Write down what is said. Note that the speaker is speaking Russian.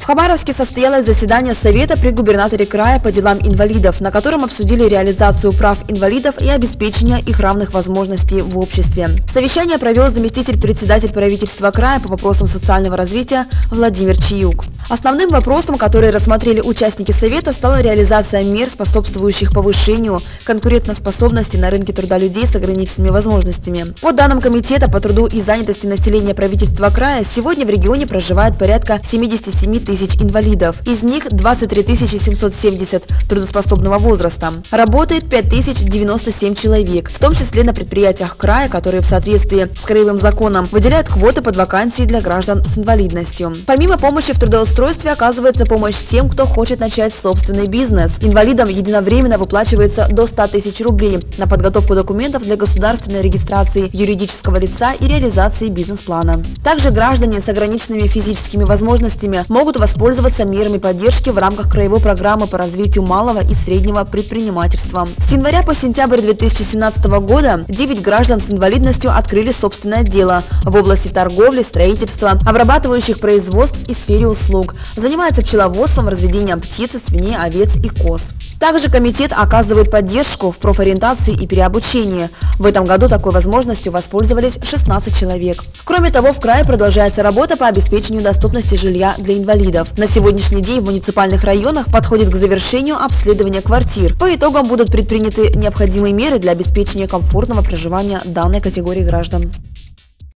В Хабаровске состоялось заседание Совета при губернаторе края по делам инвалидов, на котором обсудили реализацию прав инвалидов и обеспечение их равных возможностей в обществе. Совещание провел заместитель председателя правительства края по вопросам социального развития Владимир Чиюк. Основным вопросом, который рассмотрели участники Совета, стала реализация мер, способствующих повышению конкурентоспособности на рынке труда людей с ограниченными возможностями. По данным Комитета по труду и занятости населения правительства края, сегодня в регионе проживает порядка 77 тысяч инвалидов. Из них 23 770 трудоспособного возраста. Работает 5097 человек, в том числе на предприятиях края, которые в соответствии с краевым законом выделяют квоты под вакансии для граждан с инвалидностью. Помимо помощи в трудоустройстве оказывается помощь тем, кто хочет начать собственный бизнес. Инвалидам единовременно выплачивается до 100 тысяч рублей на подготовку документов для государственной регистрации юридического лица и реализации бизнес-плана. Также граждане с ограниченными физическими возможностями могут воспользоваться мерами поддержки в рамках краевой программы по развитию малого и среднего предпринимательства. С января по сентябрь 2017 года 9 граждан с инвалидностью открыли собственное дело в области торговли, строительства, обрабатывающих производств и сфере услуг. Занимается пчеловодством, разведением птиц, свиней, овец и коз. Также комитет оказывает поддержку в профориентации и переобучении. В этом году такой возможностью воспользовались 16 человек. Кроме того, в крае продолжается работа по обеспечению доступности жилья для инвалидов. На сегодняшний день в муниципальных районах подходит к завершению обследование квартир. По итогам будут предприняты необходимые меры для обеспечения комфортного проживания данной категории граждан.